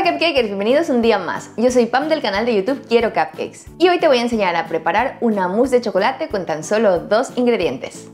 Cupcakers, bienvenidos un día más. Yo soy Pam del canal de YouTube Quiero Cupcakes y hoy te voy a enseñar a preparar una mousse de chocolate con tan solo 2 ingredientes.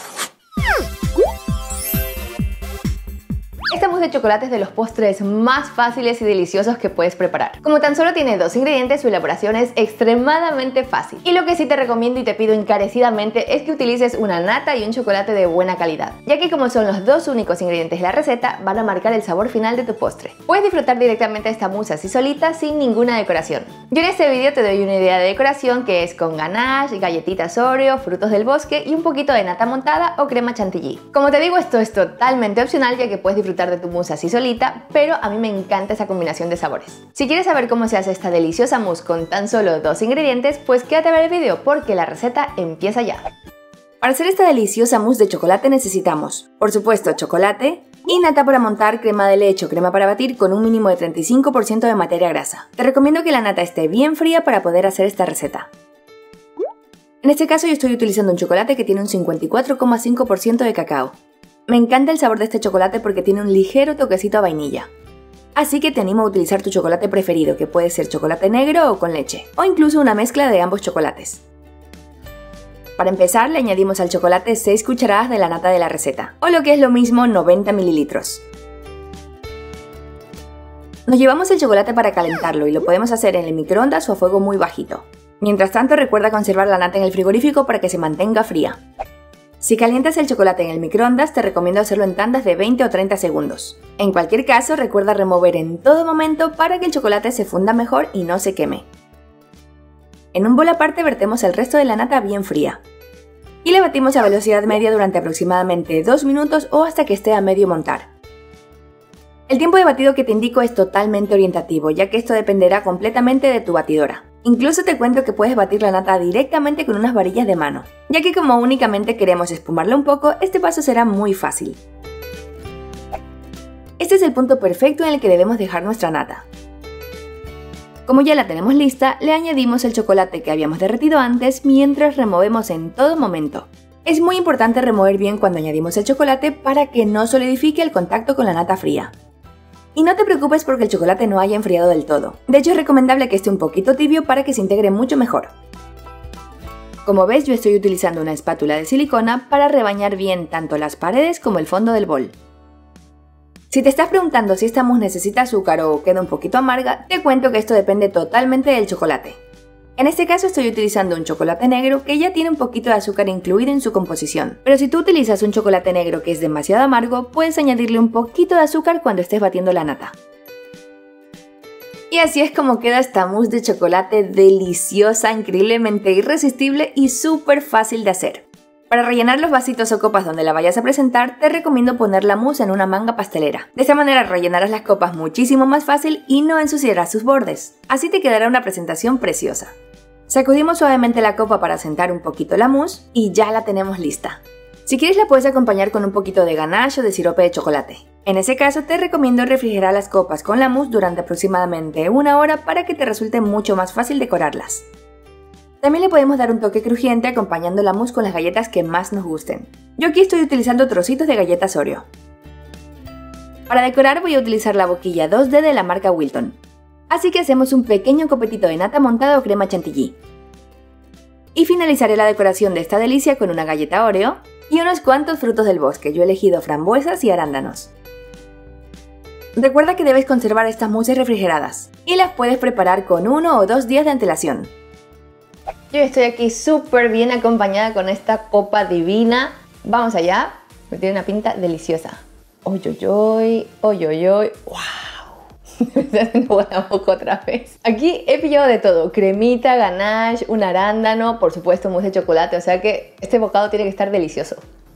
Esta mousse de chocolate es de los postres más fáciles y deliciosos que puedes preparar. Como tan solo tiene 2 ingredientes, su elaboración es extremadamente fácil. Y lo que sí te recomiendo y te pido encarecidamente es que utilices una nata y un chocolate de buena calidad, ya que como son los 2 únicos ingredientes de la receta, van a marcar el sabor final de tu postre. Puedes disfrutar directamente de esta mousse así solita, sin ninguna decoración. Yo en este vídeo te doy una idea de decoración que es con ganache, galletitas Oreo, frutos del bosque y un poquito de nata montada o crema chantilly. Como te digo, esto es totalmente opcional, ya que puedes disfrutar de tu mousse así solita, pero a mí me encanta esa combinación de sabores. Si quieres saber cómo se hace esta deliciosa mousse con tan solo 2 ingredientes, pues quédate a ver el video porque la receta empieza ya. Para hacer esta deliciosa mousse de chocolate necesitamos, por supuesto, chocolate y nata para montar, crema de leche o crema para batir con un mínimo de 35% de materia grasa. Te recomiendo que la nata esté bien fría para poder hacer esta receta. En este caso yo estoy utilizando un chocolate que tiene un 54,5% de cacao. Me encanta el sabor de este chocolate porque tiene un ligero toquecito a vainilla. Así que te animo a utilizar tu chocolate preferido, que puede ser chocolate negro o con leche, o incluso una mezcla de ambos chocolates. Para empezar, le añadimos al chocolate 6 cucharadas de la nata de la receta, o lo que es lo mismo 90 mililitros. Nos llevamos el chocolate para calentarlo y lo podemos hacer en el microondas o a fuego muy bajito. Mientras tanto, recuerda conservar la nata en el frigorífico para que se mantenga fría. Si calientas el chocolate en el microondas, te recomiendo hacerlo en tandas de 20 o 30 segundos. En cualquier caso, recuerda remover en todo momento para que el chocolate se funda mejor y no se queme. En un bol aparte vertemos el resto de la nata bien fría. Y la batimos a velocidad media durante aproximadamente 2 minutos o hasta que esté a medio montar. El tiempo de batido que te indico es totalmente orientativo, ya que esto dependerá completamente de tu batidora. Incluso te cuento que puedes batir la nata directamente con unas varillas de mano, ya que como únicamente queremos espumarla un poco, este paso será muy fácil. Este es el punto perfecto en el que debemos dejar nuestra nata. Como ya la tenemos lista, le añadimos el chocolate que habíamos derretido antes mientras removemos en todo momento. Es muy importante remover bien cuando añadimos el chocolate para que no solidifique el contacto con la nata fría. Y no te preocupes porque el chocolate no haya enfriado del todo. De hecho, es recomendable que esté un poquito tibio para que se integre mucho mejor. Como ves, yo estoy utilizando una espátula de silicona para rebañar bien tanto las paredes como el fondo del bol. Si te estás preguntando si esta mousse necesita azúcar o queda un poquito amarga, te cuento que esto depende totalmente del chocolate. En este caso estoy utilizando un chocolate negro que ya tiene un poquito de azúcar incluido en su composición. Pero si tú utilizas un chocolate negro que es demasiado amargo, puedes añadirle un poquito de azúcar cuando estés batiendo la nata. Y así es como queda esta mousse de chocolate deliciosa, increíblemente irresistible y súper fácil de hacer. Para rellenar los vasitos o copas donde la vayas a presentar, te recomiendo poner la mousse en una manga pastelera. De esta manera rellenarás las copas muchísimo más fácil y no ensuciarás sus bordes. Así te quedará una presentación preciosa. Sacudimos suavemente la copa para sentar un poquito la mousse y ya la tenemos lista. Si quieres la puedes acompañar con un poquito de ganache o de sirope de chocolate. En ese caso te recomiendo refrigerar las copas con la mousse durante aproximadamente 1 hora para que te resulte mucho más fácil decorarlas. También le podemos dar un toque crujiente acompañando la mousse con las galletas que más nos gusten. Yo aquí estoy utilizando trocitos de galletas Oreo. Para decorar voy a utilizar la boquilla 2D de la marca Wilton. Así que hacemos un pequeño copetito de nata montada o crema chantilly. Y finalizaré la decoración de esta delicia con una galleta Oreo y unos cuantos frutos del bosque. Yo he elegido frambuesas y arándanos. Recuerda que debes conservar estas mousses refrigeradas y las puedes preparar con 1 o 2 días de antelación. Yo estoy aquí súper bien acompañada con esta copa divina. Vamos allá, me tiene una pinta deliciosa. ¡Oy, oy, oy! ¡Oy, oy, oy! ¡Wow! Me está haciendo buena boca otra vez. Aquí he pillado de todo, cremita, ganache, un arándano, por supuesto mousse de chocolate, o sea que este bocado tiene que estar delicioso.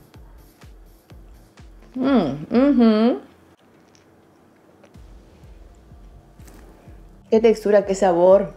Qué textura, qué sabor.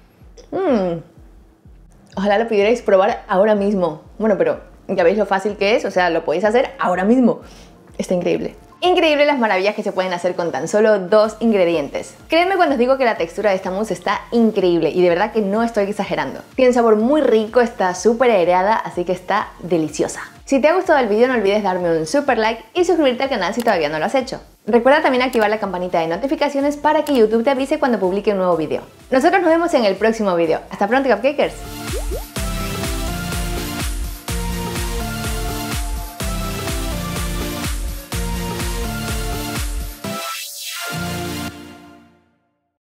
Ojalá lo pudierais probar ahora mismo. Bueno, pero ya veis lo fácil que es, o sea, lo podéis hacer ahora mismo. Está increíble. Increíble las maravillas que se pueden hacer con tan solo 2 ingredientes. Créanme cuando os digo que la textura de esta mousse está increíble y de verdad que no estoy exagerando. Tiene un sabor muy rico, está súper aireada, así que está deliciosa. Si te ha gustado el vídeo no olvides darme un super like y suscribirte al canal si todavía no lo has hecho. Recuerda también activar la campanita de notificaciones para que YouTube te avise cuando publique un nuevo vídeo. Nosotros nos vemos en el próximo vídeo. ¡Hasta pronto, Cupcakers!